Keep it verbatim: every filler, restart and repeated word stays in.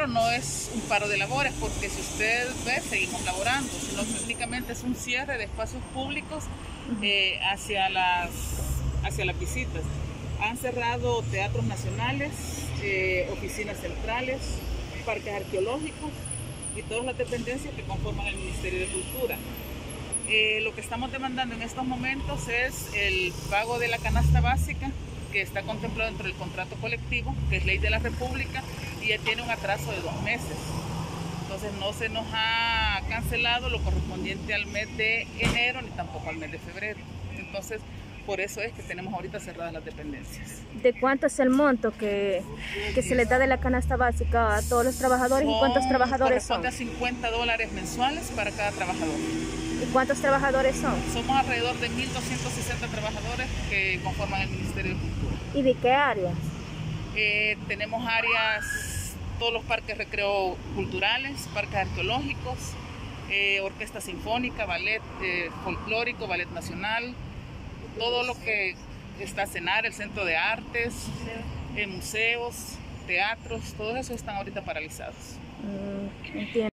pero no es un paro de labores, porque si usted ve, seguimos laborando, sino técnicamente es un cierre de espacios públicos eh, hacia, las, hacia las visitas. Han cerrado teatros nacionales, eh, oficinas centrales, parques arqueológicos y todas las dependencias que conforman el Ministerio de Cultura. Eh, lo que estamos demandando en estos momentos es el pago de la canasta básica, que está contemplado dentro del contrato colectivo, que es ley de la República, y ya tiene un atraso de dos meses. Entonces no se nos ha cancelado lo correspondiente al mes de enero ni tampoco al mes de febrero. Entonces, por eso es que tenemos ahorita cerradas las dependencias. ¿De cuánto es el monto que, que se les da de la canasta básica a todos los trabajadores? Son, ¿Y cuántos trabajadores son? Corresponde a cincuenta dólares mensuales para cada trabajador. ¿Y cuántos trabajadores son? Somos alrededor de mil doscientos sesenta trabajadores que conforman el Ministerio de Cultura. ¿Y de qué áreas? Eh, tenemos áreas, todos los parques recreo culturales, parques arqueológicos, eh, orquesta sinfónica, ballet eh, folclórico, ballet nacional, todo lo que está CENAR, el Centro de Artes, eh, museos, teatros, todos esos están ahorita paralizados. Mm, entiendo.